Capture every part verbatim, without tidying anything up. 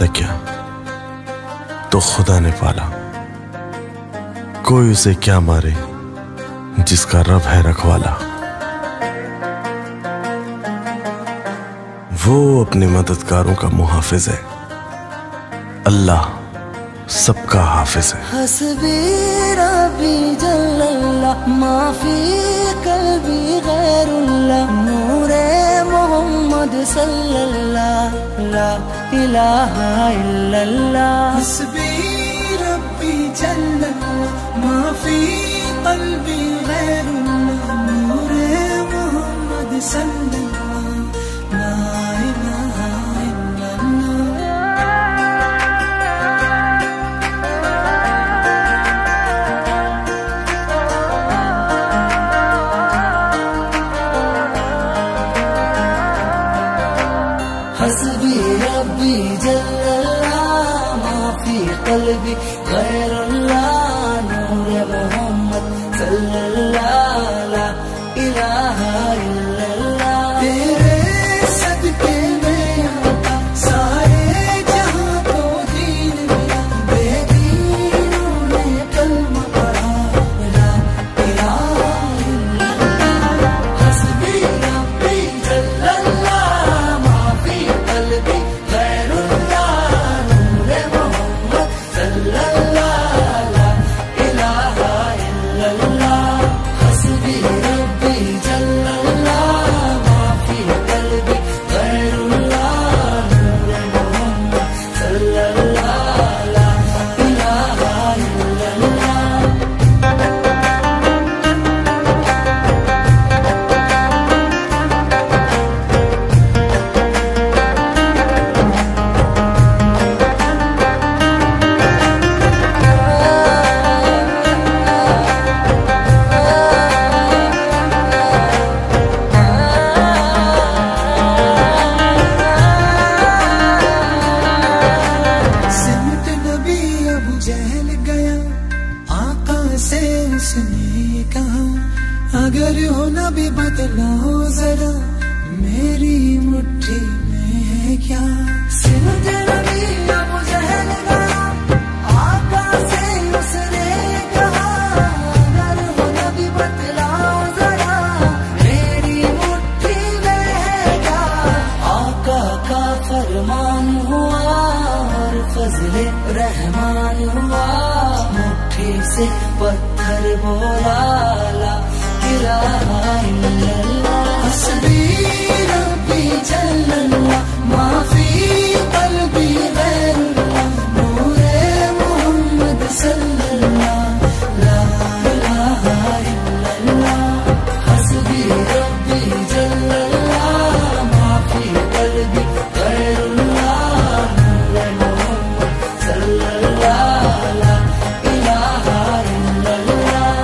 औलाद है क्या तो खुदा ने पाला, कोई उसे क्या मारे जिसका रब है रखवाला। वो अपने मददगारों का मुहाफिज है, अल्लाह सबका हाफिज है। हस्बी रब्बी जल्लल्लाह माफी कल्बी गैरुल्लाह नूरे मोहम्मद सल्लल्लाह ला इलाहा इल्लल्लाह। हस्बी रब्बी जल्लल्लाह माफी कल्बी गैरुल्लाह नूरे मोहम्मद सल्लल्लाह ला इलाहा हस्बी रब्बी जल्लल्लाह माफी कल्बी गैरुल्लाह नूरे मोहम्मद सल्लल्लाह ला इलाहा इल्लल्लाह। तेरे सदके में आता सारे जहां को दीन मिला, बेदीनों ने कलमा पढ़ा ला इलाहा इल्लल्लाह। हस्बी रब्बी जल्लल्लाह माफी कल्बी गैरुल्लाह नूरे मोहम्मद सल्लल्लाह ला इलाहा इल्लल्लाह। हस्बी रब्बी जल्लल्लाह माफी कल्बी गैरुल्लाह नूरे मोहम्मद सल्लल्लाह ला इलाहा इल्लल्लाह। सिमट नबी अबू जहल गया, आका से उसने कहा अगर हो नबी बतलाओ जरा मेरी मुट्ठी में है क्या। सिमट नबी अबू जहल गया, आका से उसने कहा अगर हो नबी बतलाओ जरा मेरी मुट्ठी में है क्या। आका का फरमान हुआ और फजले रहमान हुआ, मुट्ठी से पत्थर बोला ला इलाहा इल्लल्लाह। हस्बी रब्बी जल्लल्लाह माफी कल्बी गैरुल्लाह नूरे मोहम्मद सल्लल्लाह ला इलाहा इल्लल्लाह। हस्बी रब्बी जल्लल्लाह माफी कल्बी गैरुल्लाह नूरे मोहम्मद सल्लल्लाह ला इलाहा इल्लल्लाह।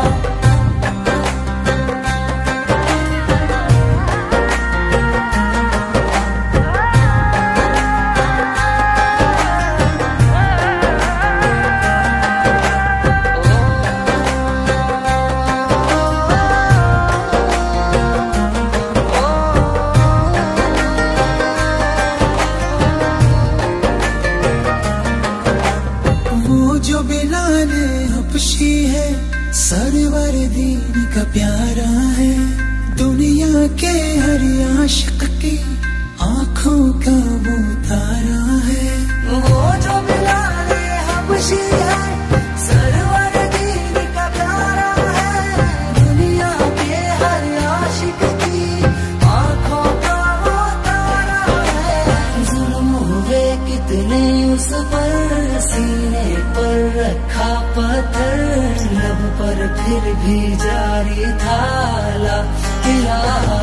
वो जो बिलाले हबशी है सरवर दीन का प्यारा है, दुनिया के हर आशिक की आंखों का वो तारा है। वो जो बिलाले हबशी है सरवर दीन का प्यारा है, दुनिया के हर आशिक की आंखों का वो तारा है। जुल्म हुए कितने उस पर सीने पर रखा पत्थर, लब पर फिर भी जारी था ला इलाहा